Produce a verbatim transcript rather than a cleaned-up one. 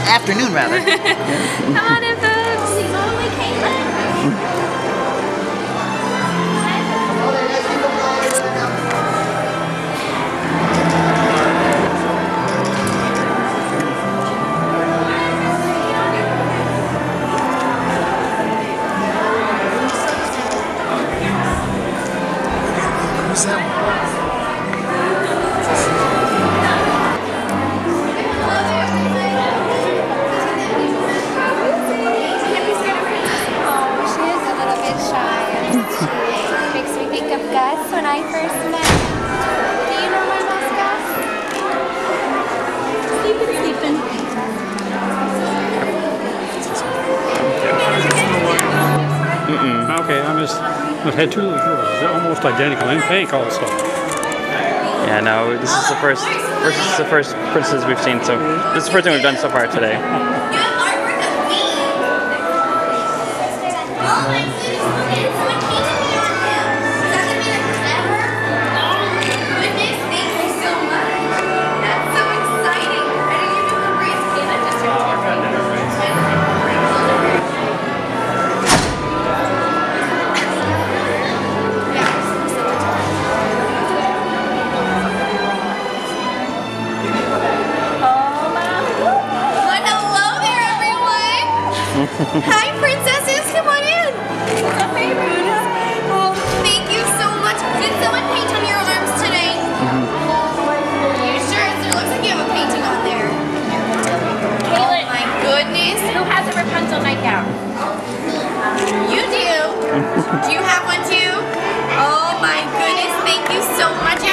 afternoon, rather. Come on in, folks. Who's that one? Makes me think of Gus when I first met him. Do you know my boss, Gus? Sleeping, sleeping. Mm-mm. Okay, I must I've had two little girls. They're almost identical and pink also. Yeah, no, this is the first, first this is the first princess we've seen, so this is the first thing we've done so far today. Hi, princesses! Come on in! What's up, baby? Oh, thank you so much. Did someone paint on your arms today? Mm-hmm. You sure? It looks like you have a painting on there. Caitlin. Oh my goodness. Who has a Rapunzel nightgown? You do. Do you have one too? Oh my goodness, thank you so much.